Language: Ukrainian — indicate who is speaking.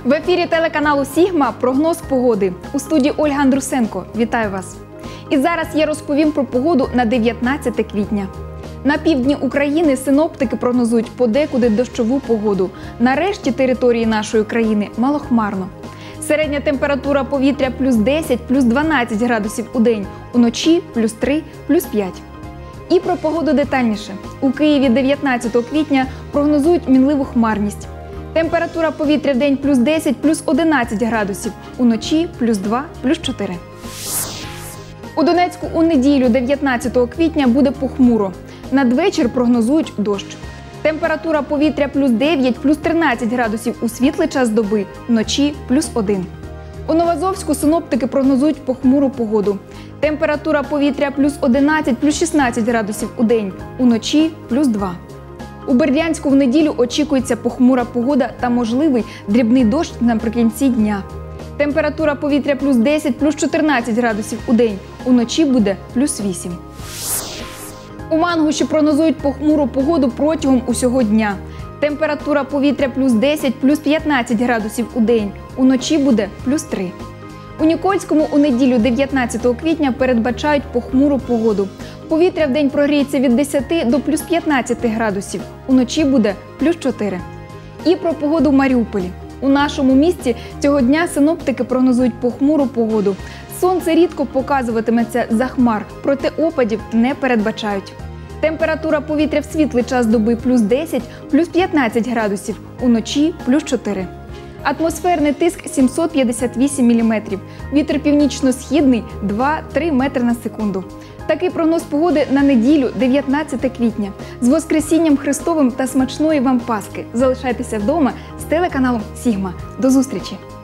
Speaker 1: В ефірі телеканалу «Сігма» прогноз погоди. У студії Ольга Андрусенко. Вітаю вас. І зараз я розповім про погоду на 19 квітня. На півдні України синоптики прогнозують подекуди дощову погоду. На решті території нашої країни малохмарно. Середня температура повітря плюс 10, плюс 12 градусів у день, уночі плюс 3, плюс 5. І про погоду детальніше. У Києві 19 квітня прогнозують мінливу хмарність. Температура повітря в день плюс 10, плюс 11 градусів, уночі плюс 2, плюс 4. У Донецьку у неділю 19 квітня буде похмуро. Надвечір прогнозують дощ. Температура повітря плюс 9, плюс 13 градусів у світлий час доби, вночі плюс 1. У Новоазовську синоптики прогнозують похмуру погоду. Температура повітря плюс 11, плюс 16 градусів у день, уночі плюс 2. У Бердянську в неділю очікується похмура погода та можливий дрібний дощ наприкінці дня. Температура повітря плюс 10, плюс 14 градусів у день, уночі буде плюс 8. У Мангуші прогнозують похмуру погоду протягом усього дня. Температура повітря плюс 10, плюс 15 градусів у день, уночі буде плюс 3. У Нікольському у неділю 19 квітня передбачають похмуру погоду. Повітря в день прогріється від 10 до плюс 15 градусів, уночі буде плюс 4. І про погоду в Маріуполі. У нашому місті цього дня синоптики прогнозують похмуру погоду. Сонце рідко показуватиметься за хмар, проте опадів не передбачають. Температура повітря в світлий час доби плюс 10, плюс 15 градусів, уночі плюс 4. Атмосферний тиск 758 мм, вітер північно-східний 2-3 метри на секунду. Такий прогноз погоди на неділю 19 квітня. З Воскресінням Христовим та смачної вам Пасхи. Залишайтеся вдома з телеканалом «Сігма». До зустрічі!